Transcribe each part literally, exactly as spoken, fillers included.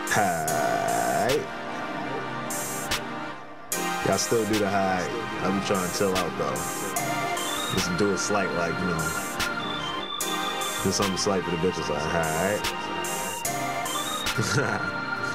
Hi. Y'all still do the high. I'm trying to chill out though. Just do it slight, like, you know. Do something slight for the bitches, like, hi.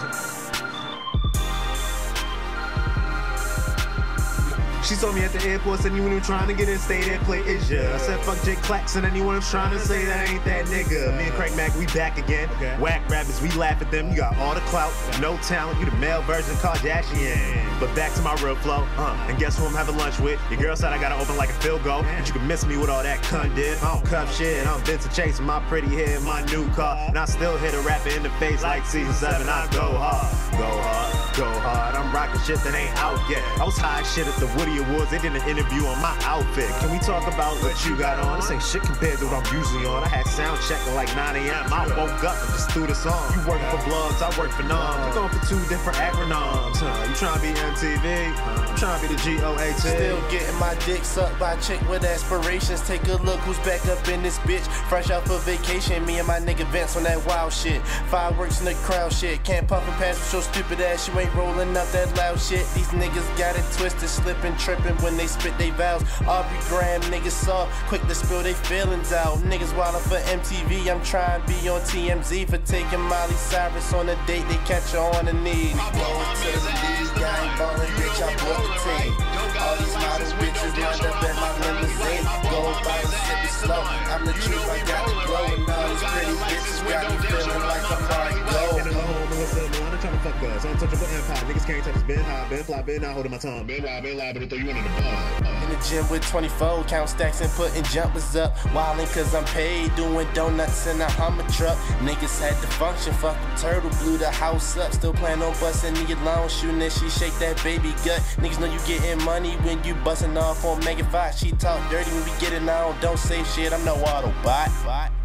She saw me at the airport, said anyone who's trying to get in, stay there, play Asia. I said fuck Jake Claxton, anyone who's trying to say that ain't that nigga. Me and Craig Mack, we back again. Okay. Whack rappers, we laugh at them. You got all the clout, no talent, you the male version of Kardashian. But back to my real flow, uh, and guess who I'm having lunch with? Your girl said I gotta open like a field goal, but you can miss me with all that cunt did. I don't cuff shit, I'm Vincent chasing my pretty hair in my new car, and I still hit a rapper in the face like season seven. I go hard, go hard, go hard. I'm rocking shit that ain't out yet. I was high as shit at the Woody Awards, they did an interview on my outfit. Can we talk about what you got on? This ain't shit compared to what I'm usually on. I had sound check at like nine A M I woke up and just threw the song. You working for blogs, I work for noms. We're going for two different acronyms. Huh? You trying to be M T V? I'm trying to be the G O A T. Still getting my dick sucked by a chick with aspirations. Take a look who's back up in this bitch. Fresh out for vacation, me and my nigga Vince on that wild shit. Fireworks in the crowd shit. Can't puff and pass with your stupid ass. You ain't rolling up that loud shit. These niggas got it twisted, slipping, tripping when they spit they vows. Aubrey Graham niggas saw, quick to spill they feelings out. Niggas wildin' for M T V, I'm trying to be on T M Z for taking Miley Cyrus on a date. They catch her on the knees. Going to the league, I ain't ballin', bitch, I brought the team. All these model bitches lined up in my limousine. Go by and sip it slow. I'm the truth, I got the glow, and all these pretty bitches got me feeling like I'm already gold. I'm trying to fuck us. Untouchable empire. Niggas can't touch us. Been high, been fly, been not holding my tongue. Been wild, been live, but they throw you under the bar. In the gym with twenty-four, count stacks and putting jumpers up. Wildin' cause I'm paid, doing donuts in a Hummer truck. Niggas had to function, fuck the turtle, blew the house up. Still plan on busting the alarm, shooting that she shake that baby gut. Niggas know you getting money when you busting off on Mega five. She talk dirty when we get it now, don't say shit, I'm no Autobot.